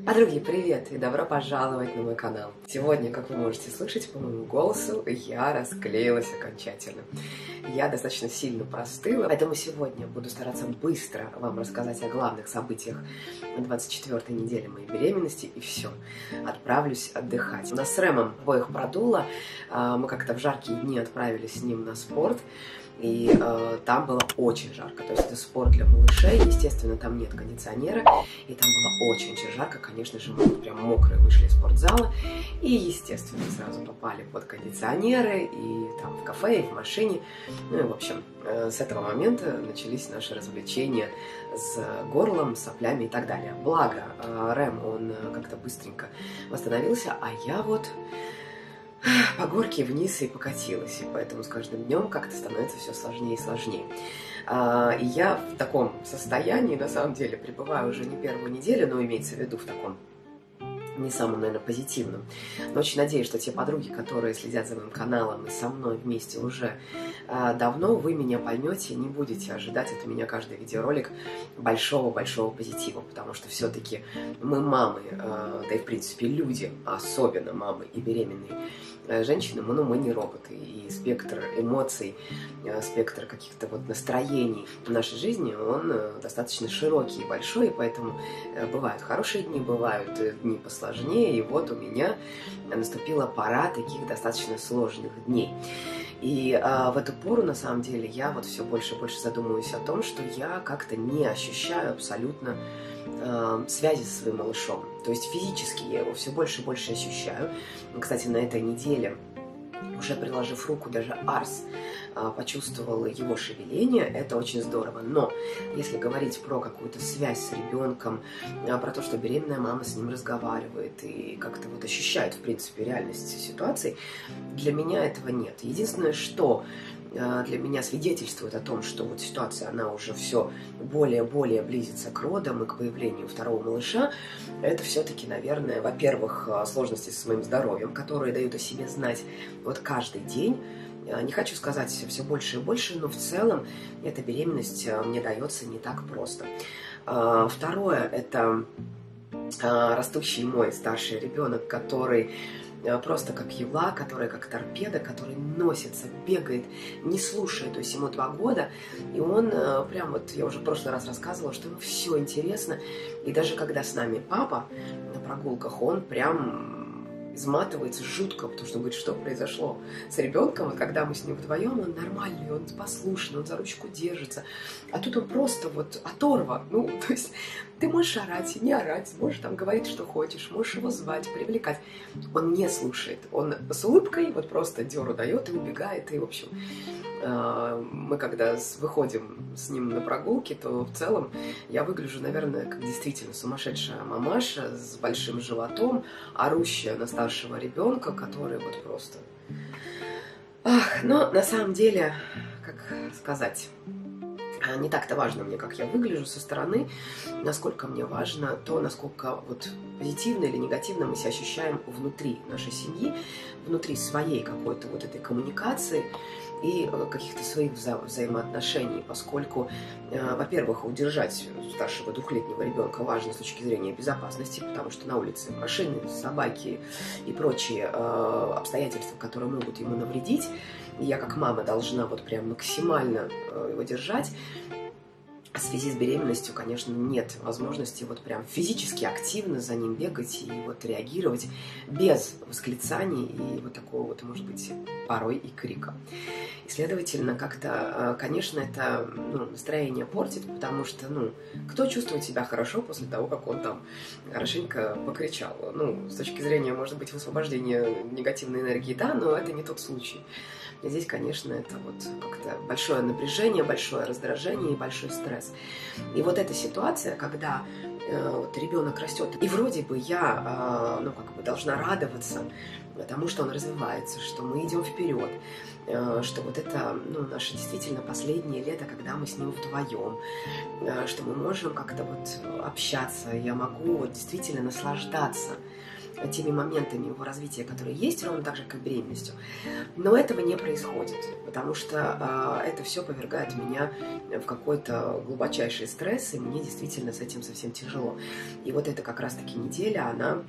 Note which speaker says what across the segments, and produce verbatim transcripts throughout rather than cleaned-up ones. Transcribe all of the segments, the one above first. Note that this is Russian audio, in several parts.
Speaker 1: Подруги, привет и добро пожаловать на мой канал. Сегодня, как вы можете слышать по моему голосу, я расклеилась окончательно. Я достаточно сильно простыла, поэтому сегодня буду стараться быстро вам рассказать о главных событиях двадцать четвёртой недели моей беременности, и все, отправлюсь отдыхать. У нас с Рэмом обоих продуло, мы как-то в жаркие дни отправились с ним на спорт. И э, там было очень жарко, то есть это спорт для малышей, естественно, там нет кондиционера, и там было очень-очень жарко, конечно же, мы прям мокрые вышли из спортзала, и, естественно, сразу попали под кондиционеры, и там в кафе, и в машине, ну и, в общем, э, с этого момента начались наши развлечения с горлом, соплями и так далее. Благо, э, Рэм, он как-то быстренько восстановился, а я вот... по горке вниз и покатилась, и поэтому с каждым днем как-то становится все сложнее и сложнее. И я в таком состоянии, на самом деле, пребываю уже не первую неделю, но имеется в виду в таком не самым, наверное, позитивным. Но очень надеюсь, что те подруги, которые следят за моим каналом и со мной вместе уже э, давно, вы меня поймете и не будете ожидать от меня каждый видеоролик большого-большого позитива, потому что все-таки мы мамы, э, да и в принципе люди, особенно мамы и беременные э, женщины, мы, ну, мы не роботы, и спектр эмоций, э, спектр каких-то вот настроений в нашей жизни, он э, достаточно широкий и большой, и поэтому э, бывают хорошие дни, бывают э, дни посложнее. И вот у меня наступила пора таких достаточно сложных дней. И а, в эту пору, на самом деле, я вот все больше и больше задумываюсь о том, что я как-то не ощущаю абсолютно а, связи со своим малышом. То есть физически я его все больше и больше ощущаю. Кстати, на этой неделе, уже приложив руку, даже Арс почувствовала его шевеление, это очень здорово. Но если говорить про какую-то связь с ребенком, про то, что беременная мама с ним разговаривает и как-то вот ощущает, в принципе, реальность ситуации, для меня этого нет. Единственное, что для меня свидетельствует о том, что вот ситуация, она уже все более-более близится к родам и к появлению второго малыша, это все-таки, наверное, во-первых, сложности со моим здоровьем, которые дают о себе знать вот каждый день. Не хочу сказать все больше и больше, но в целом эта беременность мне дается не так просто. Второе – это растущий мой старший ребенок, который просто как юла, который как торпеда, который носится, бегает, не слушает. То есть ему два года, и он прям вот, я уже в прошлый раз рассказывала, что ему все интересно. И даже когда с нами папа на прогулках, он прям изматывается жутко, потому что говорит, что произошло с ребенком, и когда мы с ним вдвоем, он нормальный, он послушный, он за ручку держится. А тут он просто вот оторва. Ну, то есть ты можешь орать, не орать, можешь там говорить, что хочешь, можешь его звать, привлекать. Он не слушает. Он с улыбкой вот просто дёру дает и убегает. И, в общем, мы когда выходим с ним на прогулки, то в целом я выгляжу, наверное, как действительно сумасшедшая мамаша с большим животом, орущая на старшего ребенка, который вот просто... Ах, но на самом деле, как сказать... Не так-то важно мне, как я выгляжу со стороны, насколько мне важно то, насколько вот позитивно или негативно мы себя ощущаем внутри нашей семьи, внутри своей какой-то вот этой коммуникации и каких-то своих вза взаимоотношений, поскольку, э, во-первых, удержать старшего двухлетнего ребенка важно с точки зрения безопасности, потому что на улице машины, собаки и прочие э, обстоятельства, которые могут ему навредить, я как мама должна вот прям максимально э, его держать. В связи с беременностью, конечно, нет возможности вот прям физически активно за ним бегать и вот реагировать без восклицаний и вот такого вот, может быть, порой и крика. И, следовательно, как-то, конечно, это, ну, настроение портит, потому что, ну, кто чувствует себя хорошо после того, как он там хорошенько покричал? Ну, с точки зрения, может быть, высвобождения негативной энергии, да, но это не тот случай. И здесь, конечно, это вот как-то большое напряжение, большое раздражение и большой стресс. И вот эта ситуация, когда э, вот ребенок растет, и вроде бы я, э, ну, как бы должна радоваться тому, что он развивается, что мы идем вперед, э, что вот это, ну, наше действительно последнее лето, когда мы с ним вдвоем, э, что мы можем как-то вот общаться, я могу вот действительно наслаждаться теми моментами его развития, которые есть, ровно так же, как беременностью. Но этого не происходит, потому что э, это все повергает меня в какой-то глубочайший стресс, и мне действительно с этим совсем тяжело. И вот эта как раз-таки неделя, она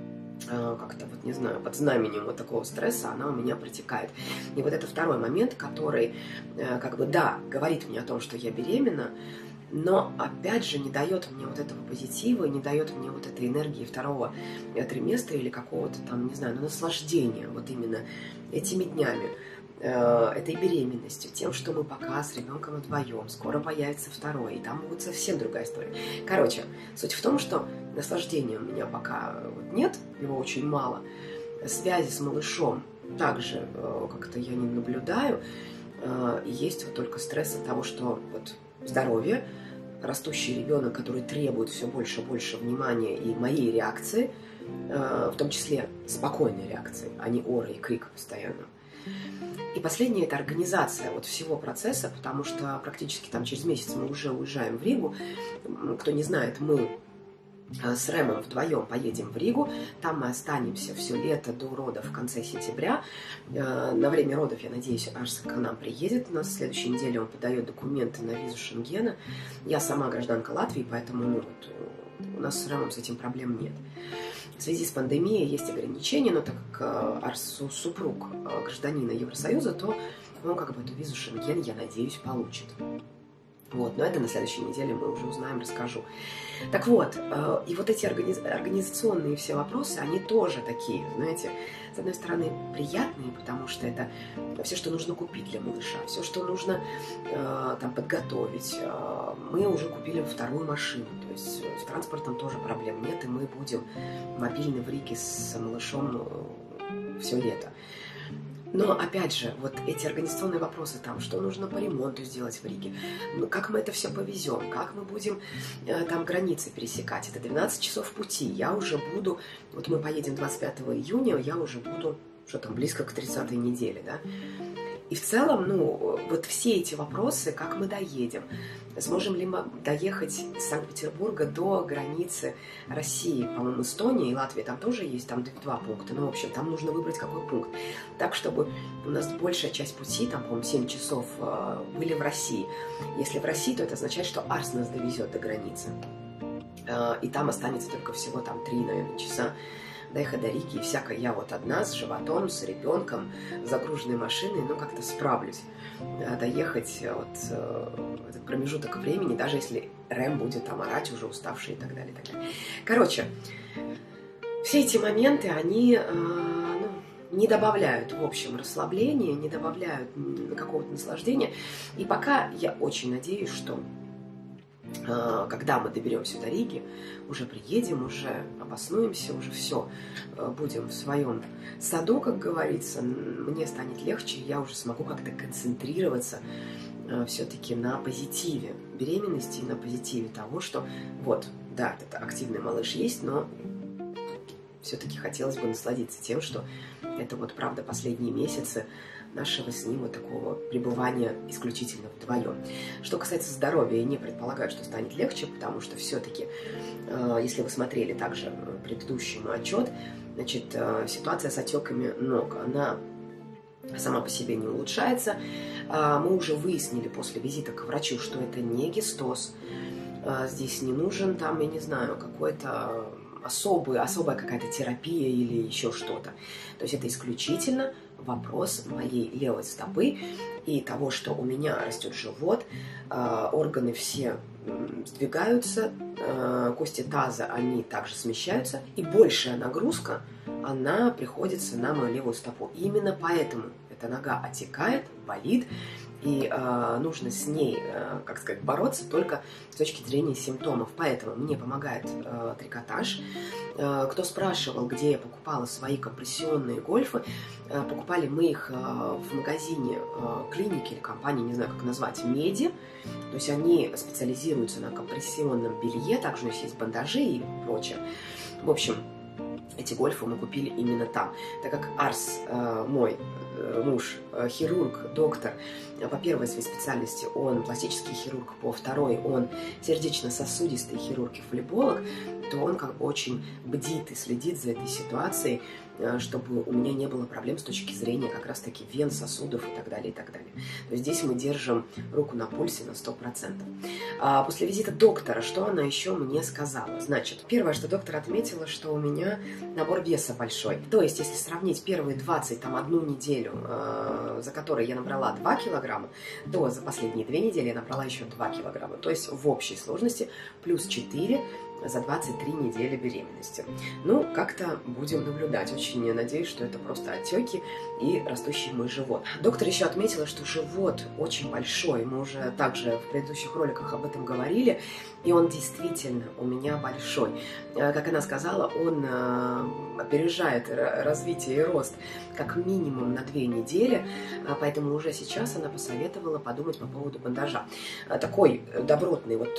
Speaker 1: э, как-то, вот не знаю, под знаменем вот такого стресса, она у меня протекает. И вот это второй момент, который, э, как бы, да, говорит мне о том, что я беременна, но, опять же, не дает мне вот этого позитива, не дает мне вот этой энергии второго триместра или какого-то там, не знаю, ну, наслаждения вот именно этими днями, э, этой беременностью, тем, что мы пока с ребенком вдвоем, скоро появится второй, и там будет совсем другая история. Короче, суть в том, что наслаждения у меня пока вот нет, его очень мало, связи с малышом также э, как-то я не наблюдаю, э, и есть вот только стресс от того, что вот здоровье, растущий ребенок, который требует все больше и больше внимания и моей реакции, в том числе спокойной реакции, а не ора и крика постоянно. И последнее – это организация вот всего процесса, потому что практически там через месяц мы уже уезжаем в Ригу. Кто не знает, мы с Рэмом вдвоем поедем в Ригу, там мы останемся все лето до родов в конце сентября. На время родов, я надеюсь, Арс к нам приедет. У нас в следующей неделе он подает документы на визу Шенгена. Я сама гражданка Латвии, поэтому ну, вот, у нас с Рэмом с этим проблем нет. В связи с пандемией есть ограничения, но так как Арс супруг гражданина Евросоюза, то он как бы эту визу Шенген, я надеюсь, получит. Вот, но это на следующей неделе мы уже узнаем, расскажу. Так вот, э, и вот эти организ... организационные все вопросы, они тоже такие, знаете, с одной стороны, приятные, потому что это все, что нужно купить для малыша, все, что нужно э, там подготовить. Э, мы уже купили вторую машину, то есть с транспортом тоже проблем нет, и мы будем мобильны в Риге с малышом э, все лето. Но, опять же, вот эти организационные вопросы, там, что нужно по ремонту сделать в Риге, как мы это все повезем, как мы будем э, там границы пересекать, это двенадцать часов пути, я уже буду, вот мы поедем двадцать пятого июня, я уже буду, что там, близко к тридцатой неделе, да, и в целом, ну, вот все эти вопросы, как мы доедем, сможем ли мы доехать из Санкт-Петербурга до границы России, по-моему, Эстонии и Латвии, там тоже есть, там два пункта, ну, в общем, там нужно выбрать какой пункт, так, чтобы у нас большая часть пути, там, по-моему, семь часов были в России. Если в России, то это означает, что Арс нас довезет до границы, и там останется только всего там три, наверное, часа доехать до Риги, и всякое я вот одна, с животом, с ребенком, загруженной машиной, ну, как-то справлюсь. Доехать вот этот промежуток времени, даже если Рэм будет там орать, уже уставший и так далее, и так далее. Короче, все эти моменты, они ну, не добавляют, в общем, расслабления, не добавляют какого-то наслаждения. И пока я очень надеюсь, что когда мы доберемся до Риги, уже приедем, уже обоснуемся, уже все, будем в своем саду, как говорится, мне станет легче, я уже смогу как-то концентрироваться все-таки на позитиве беременности и на позитиве того, что вот, да, этот активный малыш есть, но все-таки хотелось бы насладиться тем, что это вот, правда, последние месяцы нашего с ним вот такого пребывания исключительно вдвоем. Что касается здоровья, я не предполагаю, что станет легче, потому что все-таки, э, если вы смотрели также предыдущий мой отчет, значит, э, ситуация с отеками ног, она сама по себе не улучшается. Э, мы уже выяснили после визита к врачу, что это не гистоз. Э, здесь не нужен там, я не знаю, какой-то особый, особая какая-то терапия или еще что-то. То есть это исключительно вопрос моей левой стопы и того, что у меня растет живот, э, органы все э, сдвигаются, э, кости таза, они также смещаются, и большая нагрузка, она приходится на мою левую стопу. И именно поэтому эта нога отекает, болит, и э, нужно с ней, э, как сказать, бороться только с точки зрения симптомов. Поэтому мне помогает э, трикотаж. Э, кто спрашивал, где я покупала свои компрессионные гольфы, э, покупали мы их э, в магазине э, клиники или компании, не знаю, как назвать, Меди. То есть они специализируются на компрессионном белье, также у них есть бандажи и прочее. В общем, Эти гольфы мы купили именно там, так как Арс, э, мой э, муж, э, хирург, доктор, по первой своей специальности он пластический хирург, по второй он сердечно-сосудистый хирург и флеболог, то он как бы очень бдит и следит за этой ситуацией, э, чтобы у меня не было проблем с точки зрения как раз-таки вен, сосудов и так далее, и так далее. То есть здесь мы держим руку на пульсе на сто процентов. А после визита доктора, что она еще мне сказала? Значит, первое, что доктор отметила, что у меня набор веса большой. То есть, если сравнить первые двадцать, там, одну неделю, э, за которой я набрала два килограмма, то за последние две недели я набрала еще два килограмма. То есть, в общей сложности плюс четыре за двадцать три недели беременности. Ну, как-то будем наблюдать. Очень надеюсь, что это просто отеки и растущий мой живот. Доктор еще отметила, что живот очень большой. Мы уже также в предыдущих роликах об этом говорили. И он действительно у меня большой. Как она сказала, он опережает развитие и рост как минимум на две недели. Поэтому уже сейчас она посоветовала подумать по поводу бандажа. Такой добротный вот,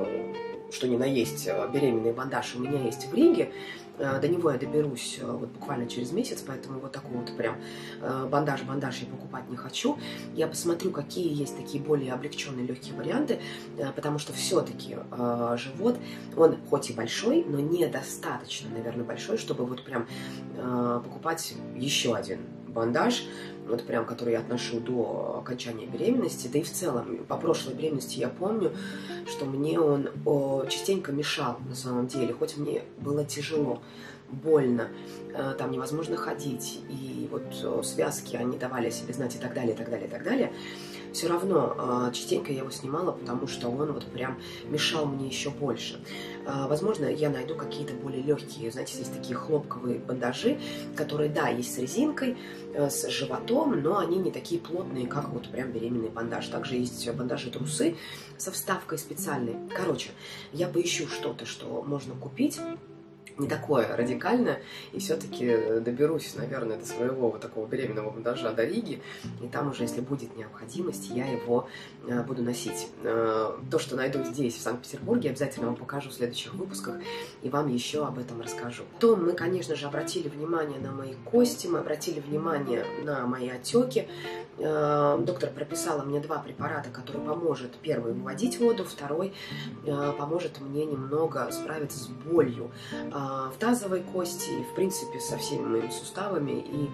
Speaker 1: что ни на есть, беременный бандаж у меня есть в Риге. До него я доберусь вот буквально через месяц, поэтому вот такой вот прям бандаж-бандаж я покупать не хочу. Я посмотрю, какие есть такие более облегченные легкие варианты, потому что все-таки живот, он хоть и большой, но недостаточно, наверное, большой, чтобы вот прям покупать еще один бандаж, вот прям, который я отношу до окончания беременности. Да и в целом, по прошлой беременности я помню, что мне он о, частенько мешал на самом деле, хоть мне было тяжело, больно, э, там невозможно ходить, и вот о, связки, они давали о себе знать и так далее, и так далее, и так далее. Все равно э, частенько я его снимала, потому что он вот прям мешал мне еще больше. Э, возможно, я найду какие-то более легкие, знаете, есть такие хлопковые бандажи, которые, да, есть с резинкой, э, с животом, но они не такие плотные, как вот прям беременный бандаж. Также есть бандажи-трусы со вставкой специальной. Короче, я поищу что-то, что можно купить, не такое радикальное, и все-таки доберусь, наверное, до своего вот такого беременного бандажа до Риги, и там уже, если будет необходимость, я его э, буду носить. Э, то, что найду здесь, в Санкт-Петербурге, обязательно вам покажу в следующих выпусках, и вам еще об этом расскажу. То мы, конечно же, обратили внимание на мои кости, мы обратили внимание на мои отеки. Э, доктор прописала мне два препарата, которые поможет, первый, выводить воду, второй э, поможет мне немного справиться с болью в тазовой кости, и, в принципе, со всеми моими суставами, и,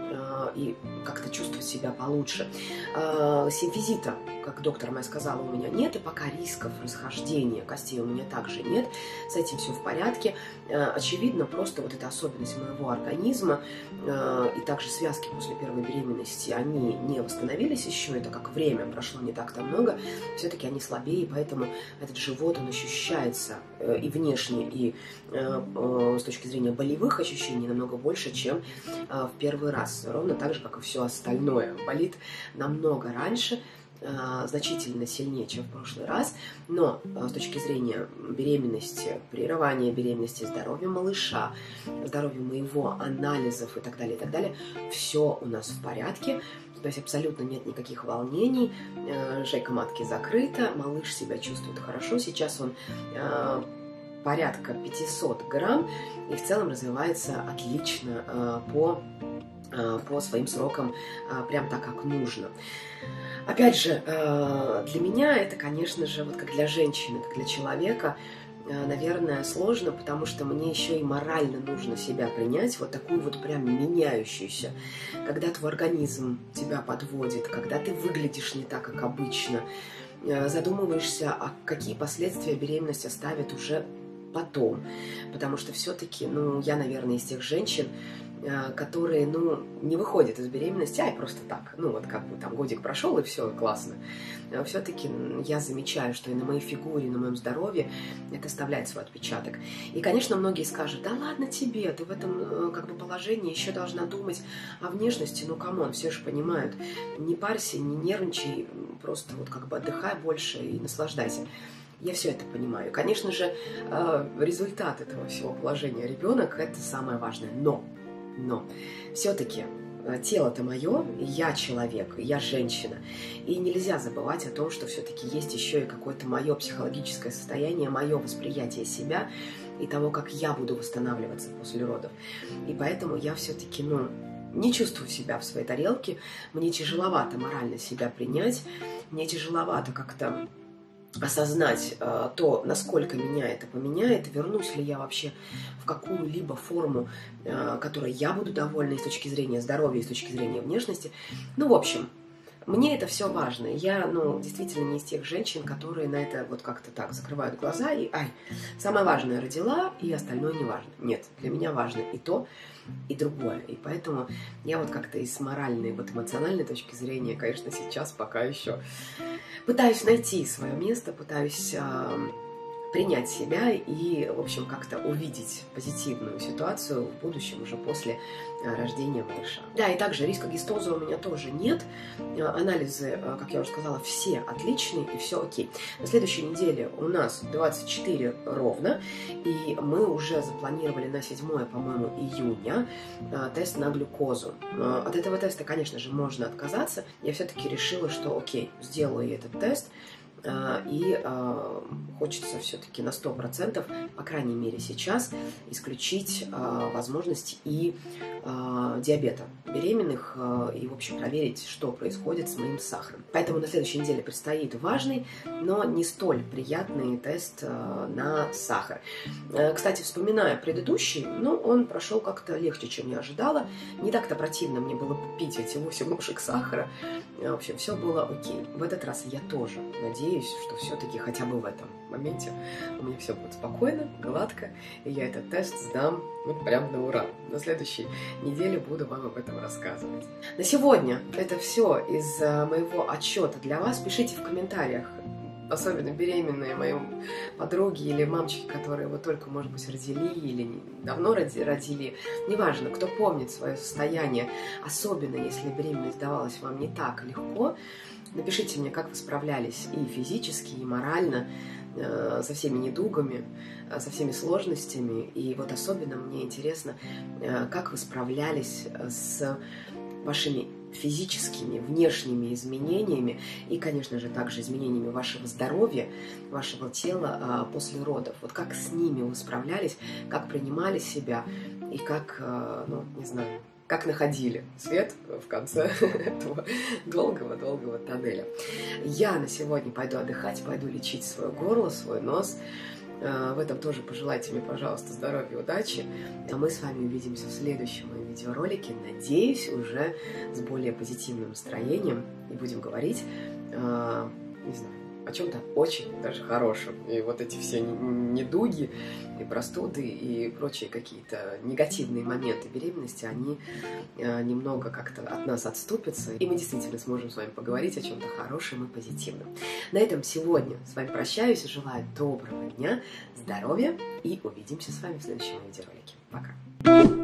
Speaker 1: и как-то чувствовать себя получше. Симфизита, как доктор моя сказала, у меня нет, и пока рисков расхождения костей у меня также нет, с этим все в порядке. Очевидно, просто вот эта особенность моего организма, и также связки после первой беременности, они не восстановились еще, это как время прошло не так-то много, все-таки они слабее, поэтому этот живот, он ощущается и внешне, и с точки зрения болевых ощущений намного больше, чем в первый раз. Ровно так же, как и все остальное. Болит намного раньше, значительно сильнее, чем в прошлый раз, но с точки зрения беременности, прерывания беременности, здоровья малыша, здоровья моего, анализов и так далее, и так далее, все у нас в порядке. То есть абсолютно нет никаких волнений, шейка матки закрыта, малыш себя чувствует хорошо, сейчас он порядка пятьсот грамм и в целом развивается отлично э, по, э, по своим срокам, э, прям так, как нужно. Опять же, э, для меня это, конечно же, вот как для женщины, как для человека, э, наверное, сложно, потому что мне еще и морально нужно себя принять, вот такую вот прям меняющуюся, когда твой организм тебя подводит, когда ты выглядишь не так, как обычно, э, задумываешься, а какие последствия беременность оставит уже потом, потому что все-таки, ну, я, наверное, из тех женщин, которые, ну, не выходят из беременности, а просто так, ну, вот как бы там годик прошел и все, классно. Все-таки я замечаю, что и на моей фигуре, и на моем здоровье это оставляет свой отпечаток. И, конечно, многие скажут, да ладно тебе, ты в этом как бы положении еще должна думать о внешности, ну, камон, все же понимают, не парься, не нервничай, просто вот как бы отдыхай больше и наслаждайся. Я все это понимаю. Конечно же, результат этого всего положения ребенок – это самое важное. Но, но все-таки тело-то мое, я человек, я женщина. И нельзя забывать о том, что все-таки есть еще и какое-то мое психологическое состояние, мое восприятие себя. и того, как я буду восстанавливаться после родов. И поэтому я все-таки, ну, не чувствую себя в своей тарелке, мне тяжеловато морально себя принять, мне тяжеловато как-то осознать э, то, насколько меня это поменяет, вернусь ли я вообще в какую-либо форму, э, которой я буду довольна и с точки зрения здоровья, и с точки зрения внешности. Ну, в общем, мне это все важно. Я, ну, действительно не из тех женщин, которые на это вот как-то так закрывают глаза и, ай, самое важное родила, и остальное не важно. Нет, для меня важно и то, и другое. И поэтому я вот как-то из моральной, вот эмоциональной точки зрения, конечно, сейчас пока еще пытаюсь найти свое место, пытаюсь э, принять себя и, в общем, как-то увидеть позитивную ситуацию в будущем уже после э, рождения малыша. Да, и также риска гистоза у меня тоже нет. Э, анализы, э, как я уже сказала, все отличные и все окей. На следующей неделе у нас двадцать четыре ровно, и мы уже запланировали на седьмое, по-моему, июня э, тест на глюкозу. Э, от этого теста, конечно же, можно отказаться. Я все-таки решила, что окей, сделаю я этот тест, и э, хочется все-таки на сто процентов, по крайней мере сейчас, исключить э, возможность и э, диабета беременных э, и, в общем, проверить, что происходит с моим сахаром. Поэтому на следующей неделе предстоит важный, но не столь приятный тест э, на сахар. Э, кстати, вспоминая предыдущий, ну, он прошел как-то легче, чем я ожидала. Не так-то противно мне было пить эти восемь ложек сахара. В общем, все было окей. В этот раз я тоже надеюсь, что все-таки хотя бы в этом моменте у меня все будет спокойно, гладко, и я этот тест сдам ну, прям на ура. На следующей неделе буду вам об этом рассказывать. На сегодня это все из моего отчета для вас. Пишите в комментариях, особенно беременные мои подруги или мамочки, которые вот только, может быть, родили или давно родили, неважно, кто помнит свое состояние, особенно если беременность давалась вам не так легко, напишите мне, как вы справлялись и физически, и морально, э, со всеми недугами, э, со всеми сложностями. И вот особенно мне интересно, э, как вы справлялись с вашими физическими, внешними изменениями и, конечно же, также изменениями вашего здоровья, вашего тела э, после родов. Вот как с ними вы справлялись, как принимали себя и как, э, ну, не знаю, как находили свет в конце этого долгого-долгого тоннеля. Я на сегодня пойду отдыхать, пойду лечить свое горло, свой нос. В этом тоже пожелайте мне, пожалуйста, здоровья, удачи. А мы с вами увидимся в следующем моем видеоролике. Надеюсь, уже с более позитивным настроением. И будем говорить, не знаю, о чем-то очень даже хорошем. И вот эти все недуги, и простуды, и прочие какие-то негативные моменты беременности, они немного как-то от нас отступятся, и мы действительно сможем с вами поговорить о чем-то хорошем и позитивном. На этом сегодня с вами прощаюсь, желаю доброго дня, здоровья, и увидимся с вами в следующем видеоролике. Пока!